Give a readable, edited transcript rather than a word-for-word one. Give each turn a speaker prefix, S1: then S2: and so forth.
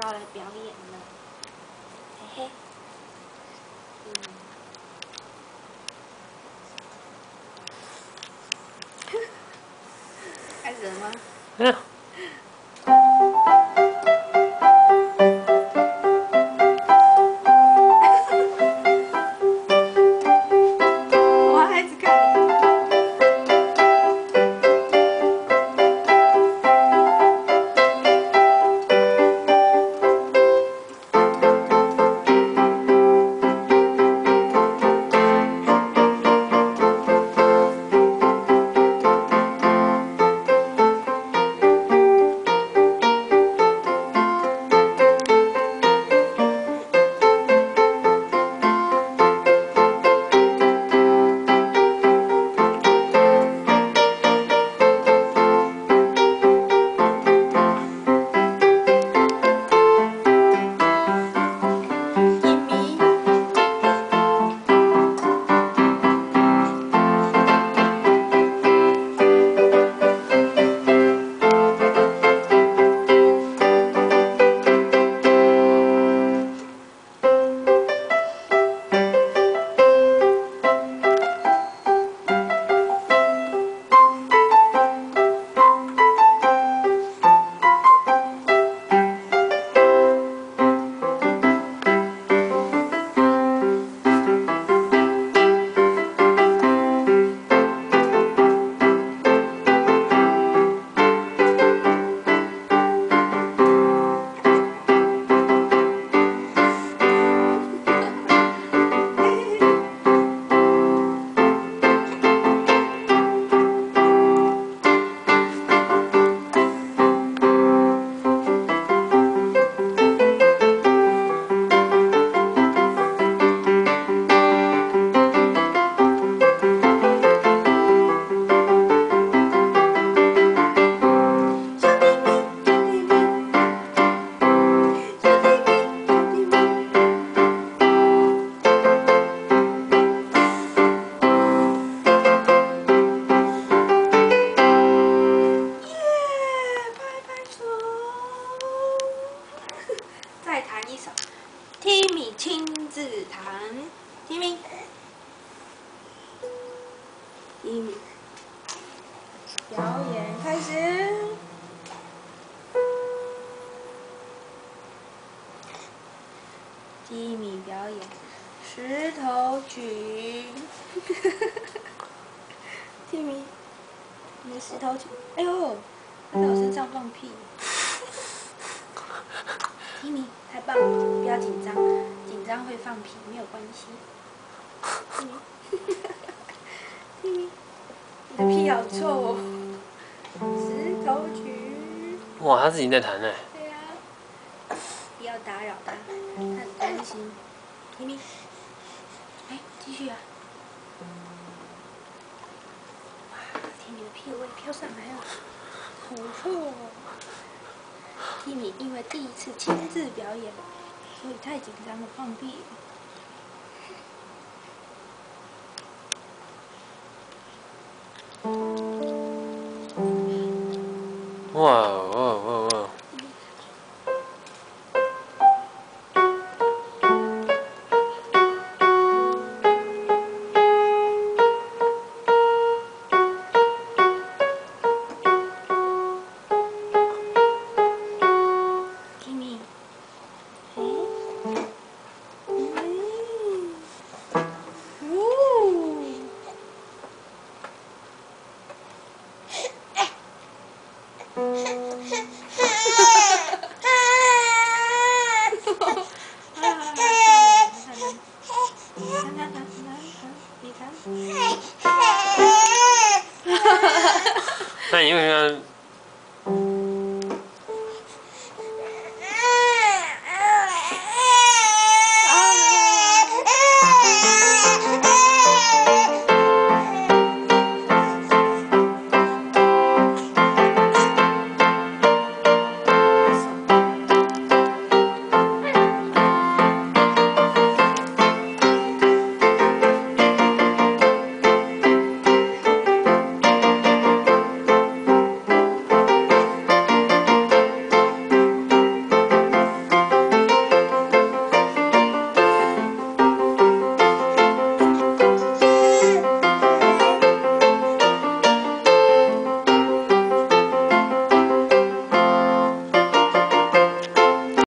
S1: 要来表演了，嘿嘿。开始了吗？
S2: 没有。
S1: 我还一直看你。再弹一首 ，Timmy 亲自弹 ，Timmy 表演开始。Timmy 表演石头曲。Timmy， 你的石头曲，哎呦，他在我身上放屁。Timmy 太棒了，不要紧张，紧张会放屁，没有关系。Timmy， 你的屁好臭哦。石头曲。
S2: 哇，他自己在弹呢。
S1: 对啊，不要打扰他，他很担心。Timmy， 哎，继续啊。哇 ，Timmy 的屁味飘上来了，好臭哦。Timmy 因为第一次亲自表演，所以太紧张了，放屁了。